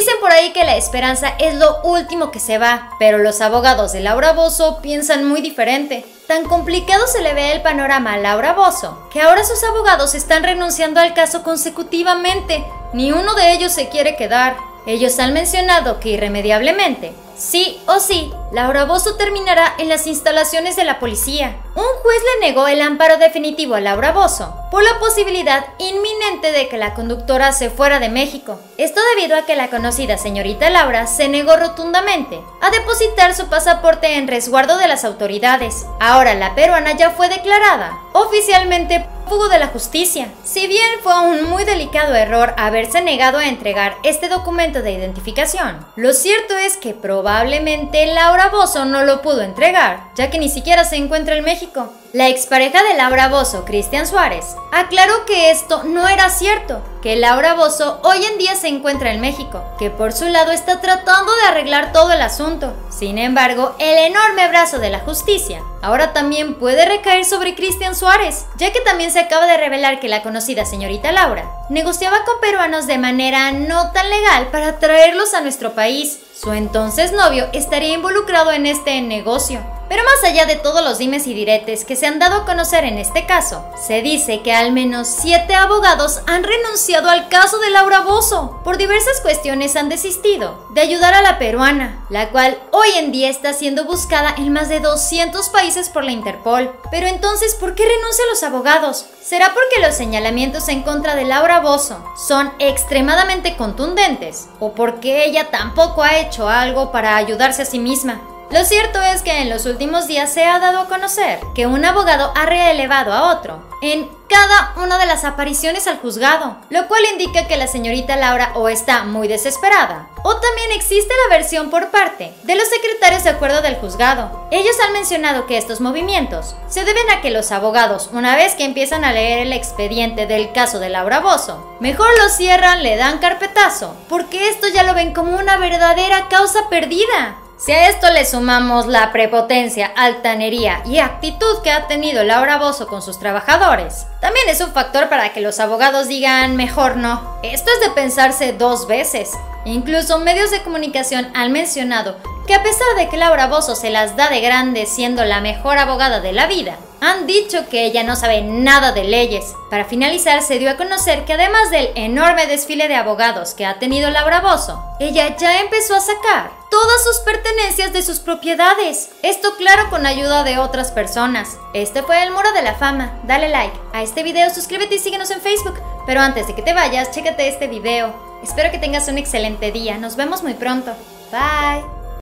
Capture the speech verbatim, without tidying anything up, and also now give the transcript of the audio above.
Dicen por ahí que la esperanza es lo último que se va, pero los abogados de Laura Bozzo piensan muy diferente. Tan complicado se le ve el panorama a Laura Bozzo, que ahora sus abogados están renunciando al caso consecutivamente. Ni uno de ellos se quiere quedar. Ellos han mencionado que irremediablemente, sí o sí, Laura Bozzo terminará en las instalaciones de la policía. Un juez le negó el amparo definitivo a Laura Bozzo por la posibilidad inminente de que la conductora se fuera de México. Esto debido a que la conocida señorita Laura se negó rotundamente a depositar su pasaporte en resguardo de las autoridades. Ahora la peruana ya fue declarada oficialmente prófugo de la justicia. Si bien fue un muy delicado error haberse negado a entregar este documento de identificación, lo cierto es que probablemente Laura Bozzo no lo pudo entregar, ya que ni siquiera se encuentra en México. La expareja de Laura Bozzo, Cristian Suárez, aclaró que esto no era cierto, que Laura Bozzo hoy en día se encuentra en México, que por su lado está tratando de arreglar todo el asunto. Sin embargo, el enorme brazo de la justicia ahora también puede recaer sobre Cristian Suárez, ya que también se acaba de revelar que la conocida señorita Laura negociaba con peruanos de manera no tan legal para traerlos a nuestro país. Su entonces novio estaría involucrado en este negocio. Pero más allá de todos los dimes y diretes que se han dado a conocer en este caso, se dice que al menos siete abogados han renunciado al caso de Laura Bozzo. Por diversas cuestiones han desistido de ayudar a la peruana, la cual hoy en día está siendo buscada en más de doscientos países por la Interpol. Pero entonces, ¿por qué renuncian los abogados? ¿Será porque los señalamientos en contra de Laura Bozzo son extremadamente contundentes? ¿O porque ella tampoco ha hecho algo para ayudarse a sí misma? Lo cierto es que en los últimos días se ha dado a conocer que un abogado ha relevado a otro en cada una de las apariciones al juzgado, lo cual indica que la señorita Laura o está muy desesperada, o también existe la versión por parte de los secretarios de acuerdo del juzgado. Ellos han mencionado que estos movimientos se deben a que los abogados, una vez que empiezan a leer el expediente del caso de Laura Bozzo, mejor lo cierran, le dan carpetazo, porque esto ya lo ven como una verdadera causa perdida. Si a esto le sumamos la prepotencia, altanería y actitud que ha tenido Laura Bozzo con sus trabajadores, también es un factor para que los abogados digan mejor no. Esto es de pensarse dos veces. Incluso medios de comunicación han mencionado que a pesar de que Laura Bozzo se las da de grande siendo la mejor abogada de la vida, han dicho que ella no sabe nada de leyes. Para finalizar, se dio a conocer que además del enorme desfile de abogados que ha tenido Laura Bozzo, ella ya empezó a sacar todas sus pertenencias de sus propiedades. Esto claro con ayuda de otras personas. Este fue el Muro de la Fama. Dale like a este video, suscríbete y síguenos en Facebook. Pero antes de que te vayas, chécate este video. Espero que tengas un excelente día. Nos vemos muy pronto. Bye.